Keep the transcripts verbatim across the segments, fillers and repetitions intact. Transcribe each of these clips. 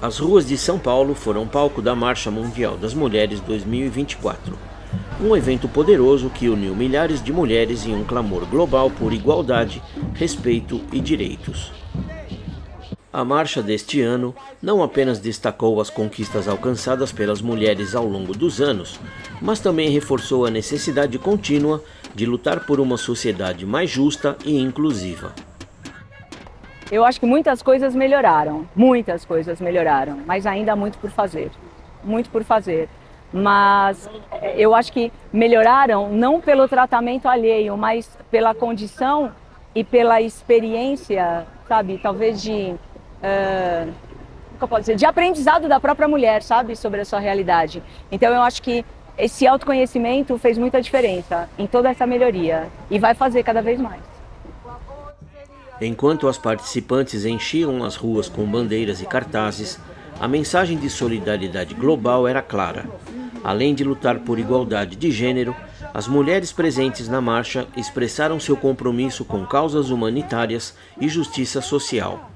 As ruas de São Paulo foram palco da Marcha Mundial das Mulheres dois mil e vinte e quatro, um evento poderoso que uniu milhares de mulheres em um clamor global por igualdade, respeito e direitos. A marcha deste ano não apenas destacou as conquistas alcançadas pelas mulheres ao longo dos anos, mas também reforçou a necessidade contínua de lutar por uma sociedade mais justa e inclusiva. Eu acho que muitas coisas melhoraram, muitas coisas melhoraram, mas ainda há muito por fazer, muito por fazer. Mas eu acho que melhoraram não pelo tratamento alheio, mas pela condição e pela experiência, sabe, talvez de, uh, como eu posso dizer, de aprendizado da própria mulher, sabe, sobre a sua realidade. Então eu acho que esse autoconhecimento fez muita diferença em toda essa melhoria e vai fazer cada vez mais. Enquanto as participantes enchiam as ruas com bandeiras e cartazes, a mensagem de solidariedade global era clara. Além de lutar por igualdade de gênero, as mulheres presentes na marcha expressaram seu compromisso com causas humanitárias e justiça social.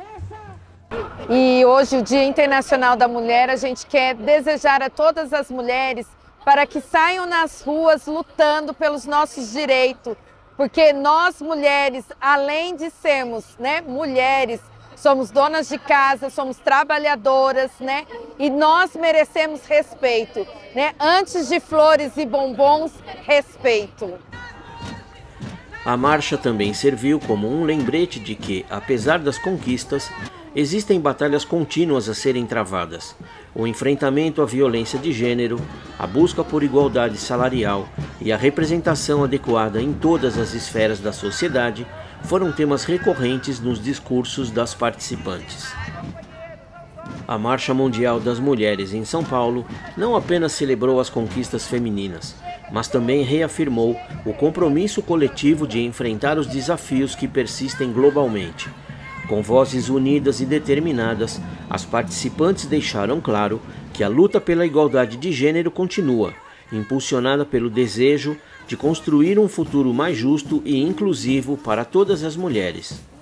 E hoje, o Dia Internacional da Mulher, a gente quer desejar a todas as mulheres para que saiam nas ruas lutando pelos nossos direitos, porque nós mulheres, além de sermos, né, mulheres, somos donas de casa, somos trabalhadoras, né? E nós merecemos respeito, né? Antes de flores e bombons, respeito. A marcha também serviu como um lembrete de que, apesar das conquistas, existem batalhas contínuas a serem travadas. O enfrentamento à violência de gênero, a busca por igualdade salarial e a representação adequada em todas as esferas da sociedade foram temas recorrentes nos discursos das participantes. A Marcha Mundial das Mulheres em São Paulo não apenas celebrou as conquistas femininas, mas também reafirmou o compromisso coletivo de enfrentar os desafios que persistem globalmente. Com vozes unidas e determinadas, as participantes deixaram claro que a luta pela igualdade de gênero continua, impulsionada pelo desejo de construir um futuro mais justo e inclusivo para todas as mulheres.